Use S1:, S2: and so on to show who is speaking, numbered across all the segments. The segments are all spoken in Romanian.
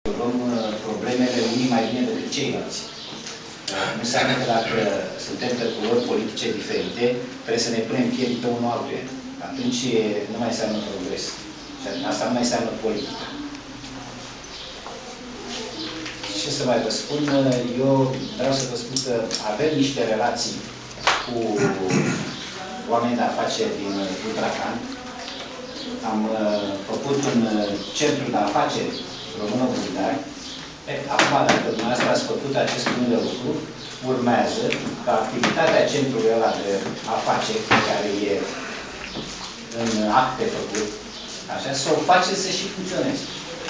S1: rezolvăm problemele unii mai bine decât ceilalți. Nu înseamnă că dacă suntem pe culori politice diferite, trebuie să ne punem piedi pe unul altuia. Atunci nu mai înseamnă progres. Și asta nu mai înseamnă politică. Ce să mai vă spun? Eu vreau să vă spun că avem niște relații cu oameni de afaceri din Utracan. Am făcut un centru de afaceri română-bulgari. Acum, dacă dumneavoastră ați făcut acest punct de lucru, urmează ca activitatea centrului ăla de afaceri, care e în acte făcut, așa, să o faceți să și funcționeze.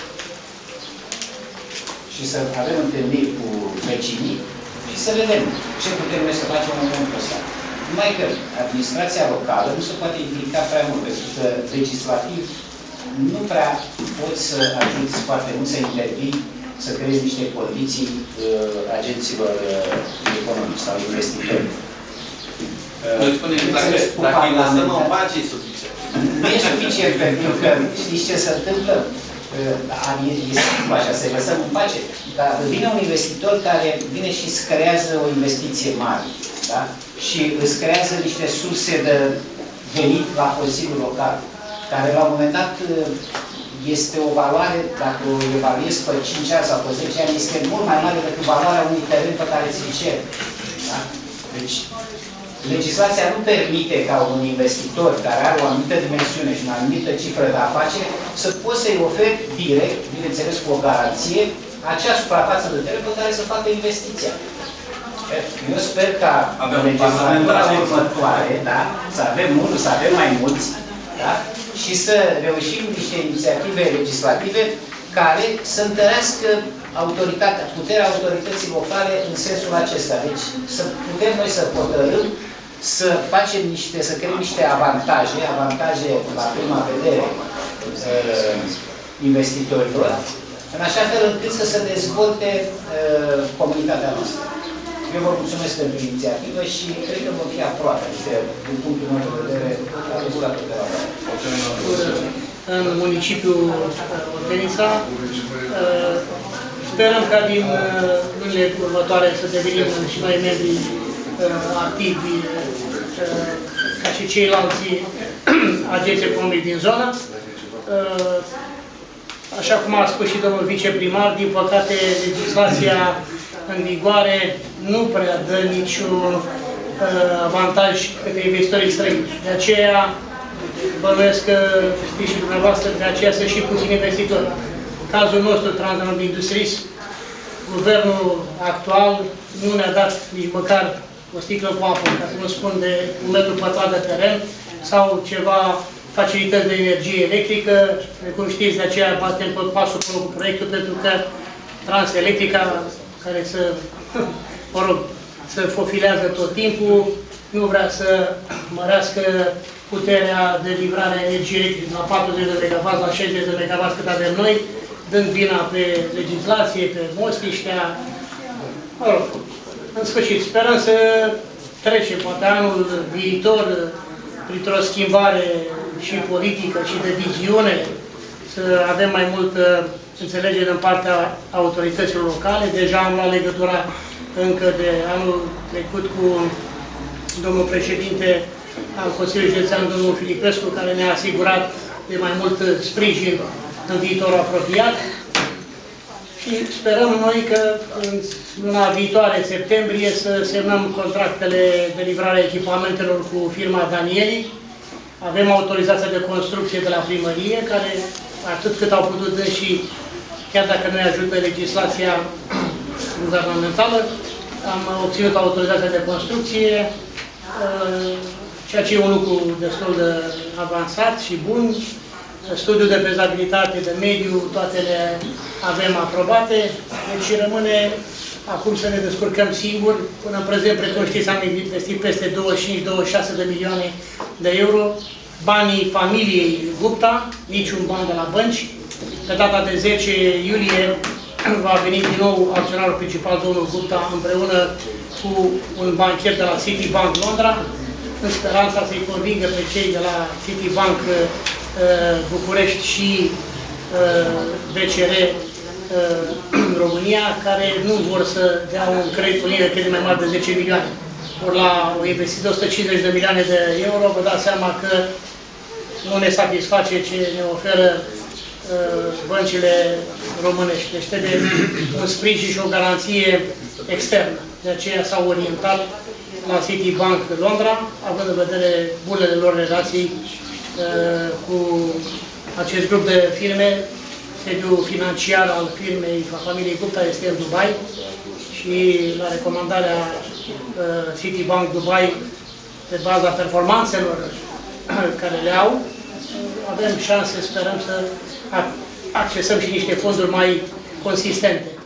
S1: Și să avem întâlniri cu vecinii și să vedem ce putem noi să facem în momentul ăsta. Numai că administrația locală nu se poate implica prea mult, pentru că legislativ nu prea poți să ajuți foarte mult să intervii, să creezi niște condiții agenților economici sau investitori.
S2: Noi spunem, dacă îi lăsăm în pace, e suficient.
S1: Nu e suficient, pentru că știți ce se întâmplă? E simplu așa, să-i lăsăm în pace. Dar vine un investitor care vine și îți creează o investiție mare. Da? Și îți creează niște surse de venit la Consiliul Local, care la un moment dat este o valoare, dacă o evaluezi pe 5 ani sau pe 10 ani, este mult mai mare decât valoarea unui teren pe care ți-l ceri. Da? Deci, legislația nu permite ca un investitor care are o anumită dimensiune și o anumită cifră de afaceri să poți să-i oferi direct, bineînțeles cu o garanție, acea suprafață de teren pe care să facă investiția. Eu sper ca în legislatura următoare, da, să avem unul, să avem mai mulți, da, și să reușim niște inițiative legislative care să întărească autoritatea, puterea autorității locale în sensul acesta. Deci să putem noi să hotărâm, să facem niște, să creăm niște avantaje la prima vedere investitorilor, în așa fel încât să se dezvolte comunitatea noastră. Eu vă mulțumesc pentru inițiativă și cred că vom fi aproape. Este, din punctul meu de vedere, rezultatul de la
S3: în municipiul Ordenița. Sperăm ca din lunile următoare să devenim și noi membri activi ca și ceilalți agenți economici din zonă. Așa cum a spus și domnul viceprimar, din păcate legislația în vigoare nu prea dă niciun avantaj către investitorii străini. De aceea, bănuiesc că știți și dumneavoastră, de aceea sunt și puțini investitori. În cazul nostru, Transdanubia Industries, guvernul actual nu ne-a dat nici măcar o sticlă cu apă, ca să nu spun de 1 metru pătrat de teren, sau ceva facilități de energie electrică. Cum știți, de aceea batem tot pasul cu proiectul, pentru că Transelectrica, care să fofilează tot timpul, nu vrea să mărească puterea de livrare a energiei la 40 de MW, la 60 de MW cât avem noi, dând vina pe legislație, pe Mostiștea. Mă rog, în sfârșit, sperăm să trecem, poate anul viitor, printr-o schimbare și politică și de viziune, să avem mai multă înțelegere din partea autorităților locale. Deja am luat legătura încă de anul trecut cu domnul președinte al Consiliului Județean, domnul Filipescu, care ne-a asigurat de mai mult sprijin în viitorul apropiat. Și sperăm noi că în luna viitoare, în septembrie, să semnăm contractele de livrare a echipamentelor cu firma Danieli. Avem autorizația de construcție de la primărie, care atât cât au putut și chiar dacă nu ajută legislația guvernamentală, am obținut autorizația de construcție, ceea ce e un lucru destul de avansat și bun. Studiul de fezabilitate, de mediu, toate le avem aprobate, deci rămâne acum să ne descurcăm singuri. Până în prezent, precum știți, am investit peste 25-26 de milioane de euro, banii familiei Gupta, niciun ban de la bănci. Pe data de 10 iulie va veni din nou acționarul principal, domnul Gupta, împreună cu un bancher de la Citibank Londra, în speranța să-i convingă pe cei de la Citibank București și BCR în România, care nu vor să dea un credit, o linie de credit mai mare de 10 milioane. Ori la o investiție de 150 de milioane de euro, vă dați seama că nu ne satisface ce ne oferă băncile românești. Deci trebuie un sprijin și o garanție externă. De aceea s-au orientat la Citibank Londra, având în vedere bunele lor relații cu acest grup de firme. Sediul financiar al firmei familiei Gupta este în Dubai și la recomandarea Citibank Dubai, pe baza performanțelor care le au, avem șanse, sperăm să accesăm și niște fonduri mai consistente.